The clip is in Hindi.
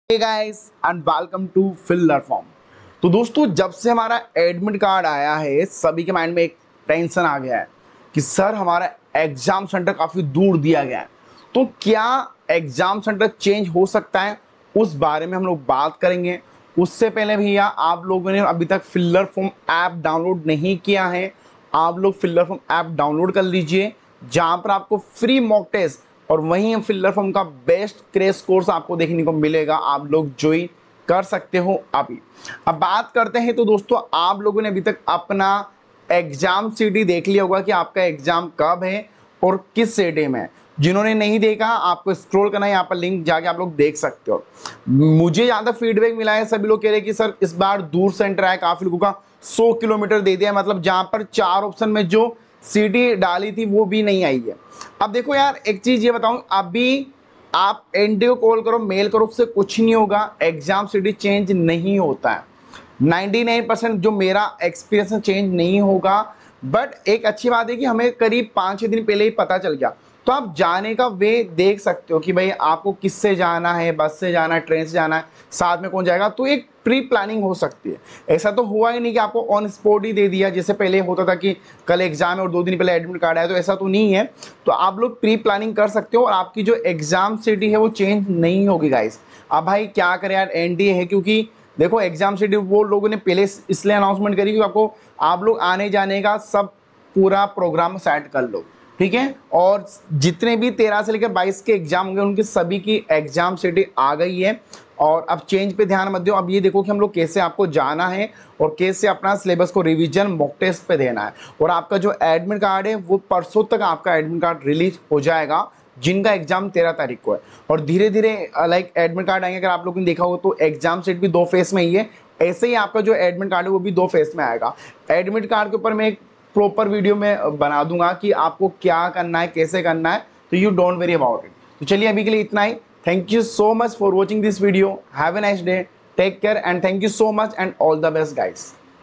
Hey guys and welcome to filler form. तो दोस्तों, जब से हमारा एडमिट कार्ड आया है सभी के माइंड में एक टेंशन आ गया है कि सर हमारा एग्जाम सेंटर काफ़ी दूर दिया गया है। तो क्या एग्जाम सेंटर चेंज हो सकता है, उस बारे में हम लोग बात करेंगे। उससे पहले भैया, आप लोगों ने अभी तक फिलर फॉर्म ऐप डाउनलोड नहीं किया है, आप लोग फिलर फॉर्म ऐप डाउनलोड कर लीजिए, जहाँ पर आपको फ्री मॉक टेस्ट और वहीं फिलर फॉर्म का बेस्ट क्रैश कोर्स आपको देखने को मिलेगा। आप लोग ज्वाइन कर सकते हो अभी। अब बात करते हैं, तो दोस्तों आप लोगों ने अभी तक अपना एग्जाम सिटी देख लिया होगा कि आपका एग्जाम कब है और किस सिटी में है। जिन्होंने नहीं देखा, आपको स्क्रॉल करना है, यहाँ पर लिंक जाके आप लोग देख सकते हो। मुझे ज़्यादा फीडबैक मिला है, सभी लोग कह रहे हैं कि सर इस बार दूर सेंटर आया, काफ़ी लोगों का 100 किलोमीटर दे दिया, मतलब जहाँ पर 4 ऑप्शन में जो सिटी डाली थी वो भी नहीं आई है। अब देखो यार, एक चीज ये बताऊं, अभी आप एनडीओ कॉल करो, मेल करो, उससे कुछ नहीं होगा, एग्जाम सिटी चेंज नहीं होता है। 99% जो मेरा एक्सपीरियंस है चेंज नहीं होगा। बट एक अच्छी बात है कि हमें करीब 5-6 दिन पहले ही पता चल गया, तो आप जाने का वे देख सकते हो कि भाई आपको किससे जाना है, बस से जाना है, ट्रेन से जाना है, साथ में कौन जाएगा। तो एक प्री प्लानिंग हो सकती है। ऐसा तो हुआ ही नहीं कि आपको ऑन स्पॉट ही दे दिया, जैसे पहले होता था कि कल एग्जाम है और 2 दिन पहले एडमिट कार्ड आया, तो ऐसा तो नहीं है। तो आप लोग प्री प्लानिंग कर सकते हो और आपकी जो एग्जाम सिटी है वो चेंज नहीं होगी गाइस। अब भाई क्या करें यार, एनडीए है, क्योंकि देखो एग्जाम शेड्यूल वो लोगों ने पहले इसलिए अनाउंसमेंट करी क्योंकि आपको आप लोग आने जाने का सब पूरा प्रोग्राम सेट कर लो, ठीक है। और जितने भी 13 से लेकर 22 के एग्जाम होंगे उनकी सभी की एग्जाम शेड्यूल आ गई है। और अब चेंज पे ध्यान मत दो, अब ये देखो कि हम लोग कैसे आपको जाना है और कैसे अपना सिलेबस को रिवीजन मॉक टेस्ट पे देना है। और आपका जो एडमिट कार्ड है वो परसों तक आपका एडमिट कार्ड रिलीज हो जाएगा, जिनका एग्जाम 13 तारीख को है। और धीरे धीरे लाइक एडमिट कार्ड आएंगे। अगर आप लोगों ने देखा होगा तो एग्जाम सेट भी 2 फेस में ही है, ऐसे ही आपका जो एडमिट कार्ड है वो भी 2 फेस में आएगा। एडमिट कार्ड के ऊपर मैं एक प्रॉपर वीडियो में बना दूंगा कि आपको क्या करना है, कैसे करना है, तो you don't worry about it. तो चलिए अभी के लिए इतना ही। Thank you so much for watching this video. Have a nice day, take care and thank you so much and all the best guys.